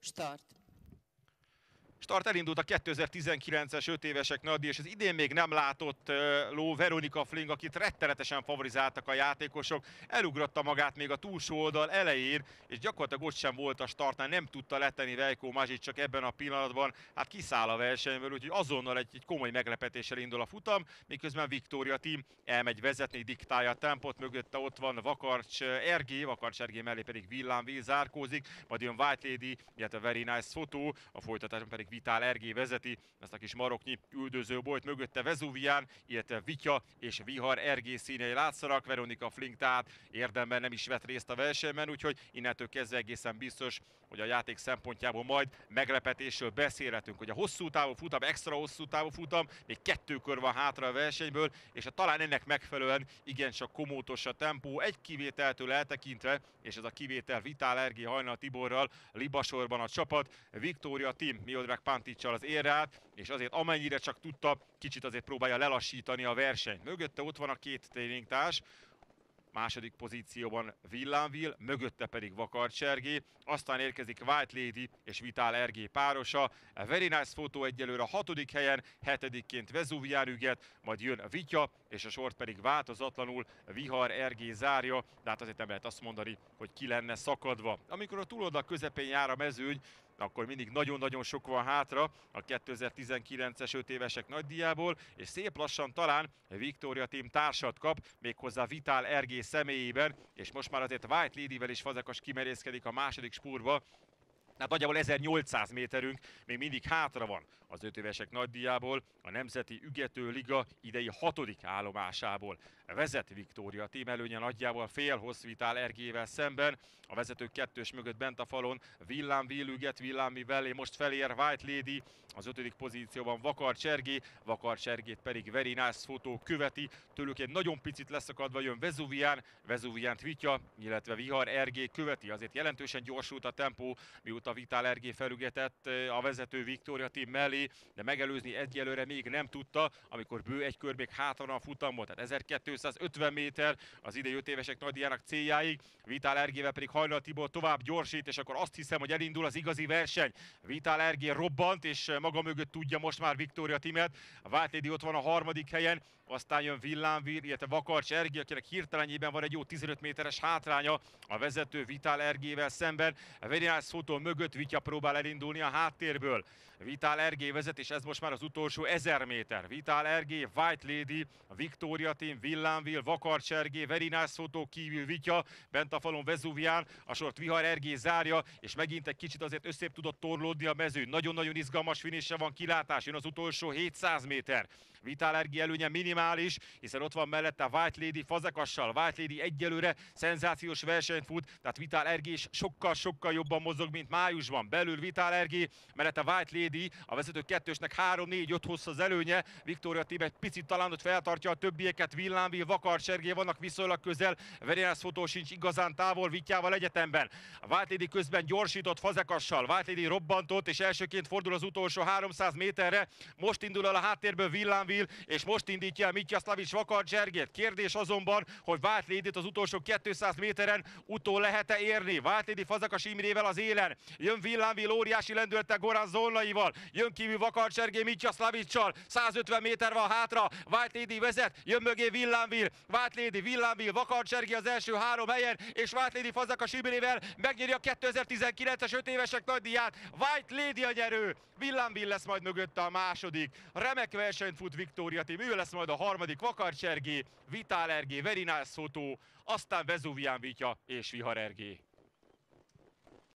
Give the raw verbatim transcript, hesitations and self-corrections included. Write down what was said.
Start. Start elindult a kétezer-tizenkilences öt évesek nagydíj, és az idén még nem látott uh, ló Veronika Fling, akit rettenetesen favorizáltak a játékosok. Elugrotta magát még a túlsó oldal elején, és gyakorlatilag ott sem volt a startnál, nem tudta letenni Veljko Mazsic, csak ebben a pillanatban hát kiszáll a versenyből, úgyhogy azonnal egy, egy komoly meglepetéssel indul a futam, miközben Victoria Team elmegy vezetni, diktálja a tempót, mögötte ott van Vakarcs Ergé, Vakarcs Ergé mellé pedig Villám Vil zárkózik, majd jön White Lady, illetve Very Nice Photo, a folytatásban pedig Vitál Ergé vezeti ezt a kis maroknyi üldöző bolyt, mögötte Vezuvián, illetve Vitya és Vihar Ergé színei látszanak. Veronika Fling tehát érdemben nem is vett részt a versenyben, úgyhogy innentől kezdve egészen biztos, hogy a játék szempontjából majd meglepetésről beszélhetünk, hogy a hosszú távú futam, extra hosszú távú futam, még kettő kör van hátra a versenyből, és a talán ennek megfelelően igencsak komótos a tempó, egy kivételtől eltekintve, és ez a kivétel Vitál Ergé Hajnal Tiborral, libasorban a csapat, Victoria Team Miodrag Panticsal az érre át, és azért amennyire csak tudta, kicsit azért próbálja lelassítani a versenyt. Mögötte ott van a két tréningtárs, második pozícióban Villám Vil, mögötte pedig Vakarcs Ergé, aztán érkezik White Lady és Vitál Ergé párosa, Very Nice Photo egyelőre a hatodik helyen, hetedikként Vezuvián üget, majd jön Vitya, és a sort pedig változatlanul Vihar Ergé zárja, de hát azért nem lehet azt mondani, hogy ki lenne szakadva. Amikor a túloldal közepén jár a mezőny, akkor mindig nagyon-nagyon sok van hátra a kétezer-tizenkilences öt évesek nagydíjából, és szép lassan talán Victoria Team társat kap, méghozzá Vitál Ergé személyében, és most már azért White Ladyvel is Fazekas kimerészkedik a második spurtba. Hát nagyjából ezernyolcszáz méterünk még mindig hátra van az öt évesek nagydíjából, a Nemzeti Ügető Liga idei hatodik állomásából. Vezet Victoria Team, előnye nagyjából fél hossz Vitál Ergével szemben, a vezetők kettős mögött bent a falon Villám Vil üget, Villám Vil mellé most felér White Lady, az ötödik pozícióban Vakarcs Ergé, Vakarcs Ergét pedig Very Nice Photo követi, tőlük egy nagyon picit leszakadva jön Vezuvián, Vezuviánt Vitya, illetve Vihar Ergé követi, azért jelentősen gyorsult a tempó, mióta Vitál Ergé felügetett a vezető Victoria Team mellé, de megelőzni egyelőre még nem tudta, amikor bő egy kör még hátra van a futamon, tehát ezerkétszázötven méter az idei öt évesek nagydíjának céljáig, Vitál Ergével pedig Hajnal Tibor tovább gyorsít, és akkor azt hiszem, hogy elindul az igazi verseny. Vitál Ergé robbant, és maga mögött tudja most már Victoria Teamet, a White Lady ott van a harmadik helyen, aztán jön Villám Vil, illetve Vakarcs Ergé, akinek hirtelenjében van egy jó tizenöt méteres hátránya a vezető Vitál Ergével szemben. Very Nice Photo mögött Vitya próbál elindulni a háttérből. Vitál Ergé vezet, és ez most már az utolsó ezer méter. Vitál Ergé, White Lady, Victoria Team, Villám Vil, Vakarcs Ergé, Very Nice Photo kívül Vitya, bent a falon Vezuvián, a sort Vihar Ergé zárja, és megint egy kicsit azért összébb tudott torlódni a mezőn. Nagyon-nagyon izgalmas finisre van kilátás, jön az utolsó hétszáz méter. Vitál Ergé előnye minimális, hiszen ott van mellette a White Lady Fazekassal. White Lady egyelőre szenzációs versenyt fut, tehát Vitál Ergé is sokkal-sokkal jobban mozog, mint májusban. Belül Vitál Ergé, mellette White Lady, a vezető kettősnek három négy öt hossz az előnye. Victoria Team egy picit talán ott feltartja a többieket, Villám Vil, Vakarcs Ergé vannak viszonylag közel, Very Nice Photo sincs igazán távol Vityával egyetemben. A White Lady közben gyorsított Fazekassal, White Lady robbantott, és elsőként fordul az utolsó háromszáz méterre. Most indul el a háttérből Villám Vil, és most indítja el Mityaslavics Vakarcs Ergét. Kérdés azonban, hogy White Lady-t az utolsó kétszáz méteren utol lehet-e érni. White Lady Fazekas Imrével az élen. Jön Villám Vil óriási lendülettel Goran Zolnaival. Jön kívül Vakarcs Ergé Mityaslavicsal. százötven méter van hátra. White Lady vezet. Jön mögé Villám Vil. White Lady, Villám Vil, Vakarcs Ergé az első három helyen, és White Lady Fazekas Imrével megnyeri a kétezer-tizenkilences öt évesek nagydíját. White Lady a nyerő. Villám Vil lesz majd mögötte a második. Remek versenyt fut Victoria Team, ő lesz majd a harmadik, Vakarcs Ergé, Vitál Ergé, Very Nice Photo, aztán Vezuvián Vitya és Vihar Ergé.